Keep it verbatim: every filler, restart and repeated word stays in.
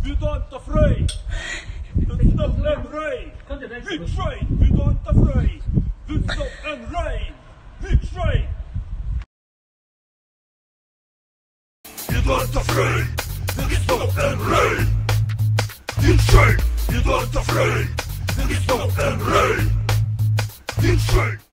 we don't afraid. It's not and rain. We train, we don't afraid. It's not and rain. We train. You don't afraid. It's not and rain. We train, you don't afraid. It's not and rain. We train.